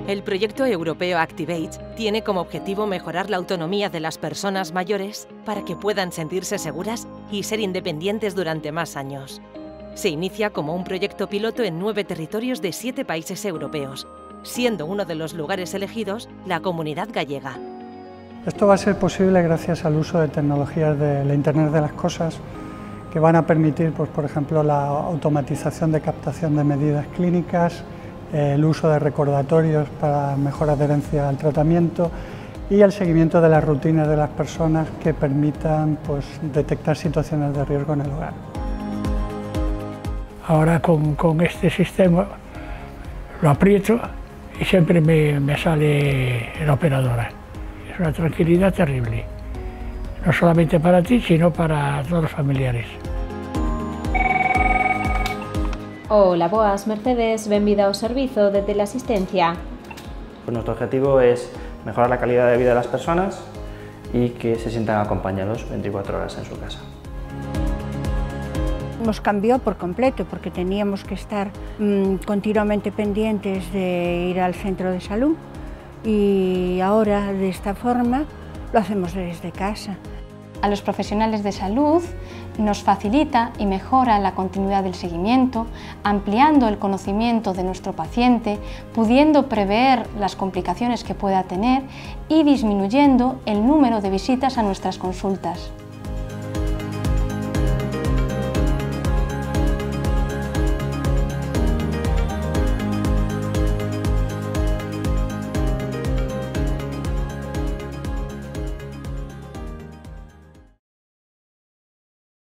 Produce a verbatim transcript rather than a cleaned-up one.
El proyecto europeo Activate tiene como objetivo mejorar la autonomía de las personas mayores para que puedan sentirse seguras y ser independientes durante más años. Se inicia como un proyecto piloto en nueve territorios de siete países europeos, siendo uno de los lugares elegidos la Comunidad Gallega. Esto va a ser posible gracias al uso de tecnologías de la Internet de las Cosas que van a permitir, pues, por ejemplo, la automatización de captación de medidas clínicas, el uso de recordatorios para mejor adherencia al tratamiento y el seguimiento de las rutinas de las personas que permitan, pues, detectar situaciones de riesgo en el hogar. Ahora con, con este sistema lo aprieto y siempre me, me sale la operadora. Es una tranquilidad terrible, no solamente para ti, sino para todos los familiares. Hola, boas, Mercedes, benvida ao servizo de teleasistencia. Pues nuestro objetivo es mejorar la calidad de vida de las personas y que se sientan acompañados veinticuatro horas en su casa. Nos cambió por completo porque teníamos que estar mmm, continuamente pendientes de ir al centro de salud y ahora de esta forma lo hacemos desde casa. A los profesionales de salud nos facilita y mejora la continuidad del seguimiento, ampliando el conocimiento de nuestro paciente, pudiendo prever las complicaciones que pueda tener y disminuyendo el número de visitas a nuestras consultas.